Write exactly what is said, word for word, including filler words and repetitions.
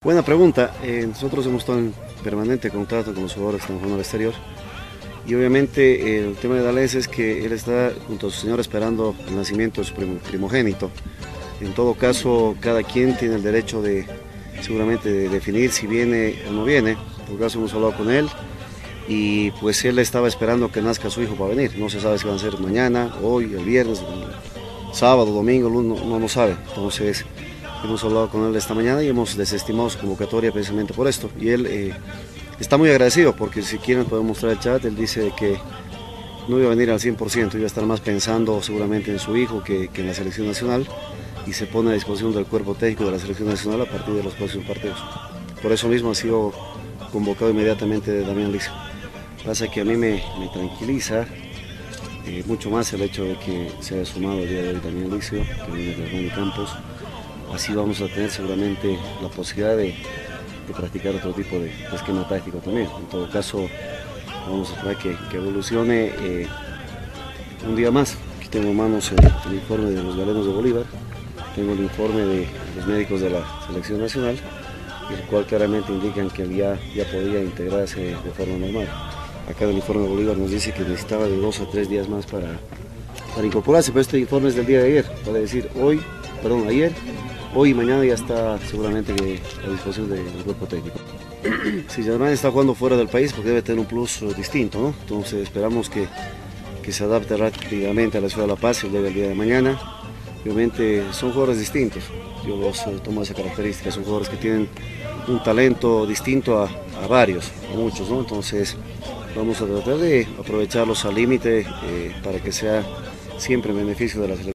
Buena pregunta. Eh, nosotros hemos estado en permanente contacto con los jugadores que están jugando al exterior y obviamente eh, el tema de Dalés es que él está junto a su señora esperando el nacimiento de su prim primogénito. En todo caso, cada quien tiene el derecho de seguramente de definir si viene o no viene. En todo caso hemos hablado con él y pues él estaba esperando que nazca su hijo para venir. No se sabe si van a ser mañana, hoy, el viernes, el sábado, domingo, lunes, no, no, no sabe. Entonces hemos hablado con él esta mañana y hemos desestimado su convocatoria precisamente por esto. Y él eh, está muy agradecido porque si quieren podemos mostrar el chat, él dice que no iba a venir al cien por ciento, iba a estar más pensando seguramente en su hijo que, que en la selección nacional y se pone a disposición del cuerpo técnico de la selección nacional a partir de los próximos partidos. Por eso mismo ha sido convocado inmediatamente Damián Licio. Pasa que a mí me, me tranquiliza eh, mucho más el hecho de que se haya sumado el día de hoy Damián Licio, que viene de Hernán Campos. Así vamos a tener seguramente la posibilidad de, de practicar otro tipo de, de esquema táctico también. En todo caso, vamos a esperar que, que evolucione eh, un día más. Aquí tengo en manos el, el informe de los galenos de Bolívar, tengo el informe de los médicos de la selección nacional, el cual claramente indican que ya, ya podía integrarse de forma normal. Acá el informe de Bolívar nos dice que necesitaba de dos a tres días más para, para incorporarse, pero este informe es del día de ayer, vale decir hoy, perdón, ayer. Hoy y mañana ya está seguramente a disposición del cuerpo técnico. Si Germán está jugando fuera del país porque debe tener un plus distinto, ¿no? Entonces esperamos que, que se adapte rápidamente a la ciudad de La Paz y llegue el día de mañana. Obviamente son jugadores distintos, yo los eh, tomo esa característica, son jugadores que tienen un talento distinto a, a varios, a muchos, ¿no? Entonces vamos a tratar de aprovecharlos al límite eh, para que sea siempre en beneficio de la selección.